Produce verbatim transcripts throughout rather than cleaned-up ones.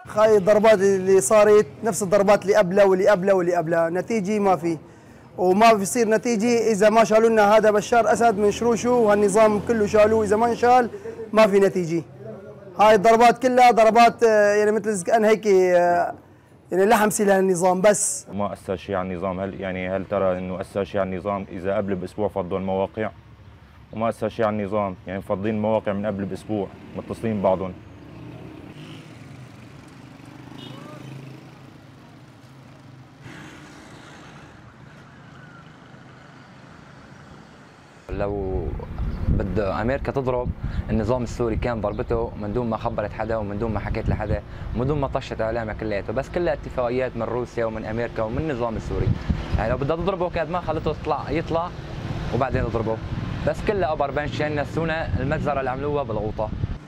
هاي الضربات اللي صارت نفس الضربات اللي قبلها واللي قبلها واللي قبلها، نتيجة ما في، وما بيصير نتيجة إذا ما شالوا لنا هذا بشار أسد من شروشه وهالنظام كله شالوه، إذا ما انشال ما في نتيجة. هاي الضربات كلها ضربات يعني مثل كأن هيك يعني لحمسي لهالنظام بس. ما أثر شيء على النظام. هل يعني هل ترى إنه أثر شيء على النظام إذا قبل بأسبوع فضوا المواقع؟ وما أثر شيء على النظام، يعني مفضين المواقع من قبل بأسبوع متصلين ببعضهم. لو بده امريكا تضرب النظام السوري كان ضربته من دون ما خبرت حدا ومن دون ما حكيت لحدا ومن دون ما طشت اعلامها كلياته، بس كلها اتفاقيات من روسيا ومن امريكا ومن النظام السوري. يعني لو بدها تضربه كانت ما خلته يطلع يطلع وبعدين تضربه، بس كلها ابر بنش يعني نسونا المجزره اللي عملوها بالغوطه.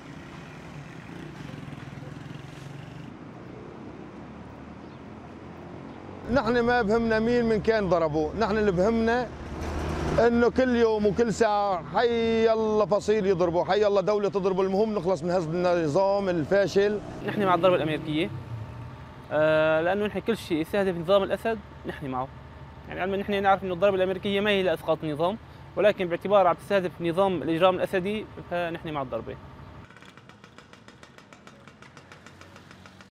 نحن ما بهمنا مين من كان ضربوه، نحن اللي بهمنا انه كل يوم وكل ساعه حي الله فصيل يضربوا، حي الله دوله تضرب، المهم نخلص من هذا النظام الفاشل. نحن مع الضربه الامريكيه آه لانه نحن كل شيء يستهدف نظام الاسد نحن معه. يعني علما نحن نعرف انه الضربه الامريكيه ما هي لاسقاط النظام، ولكن باعتبارها عم تستهدف نظام الاجرام الاسدي فنحن مع الضربه.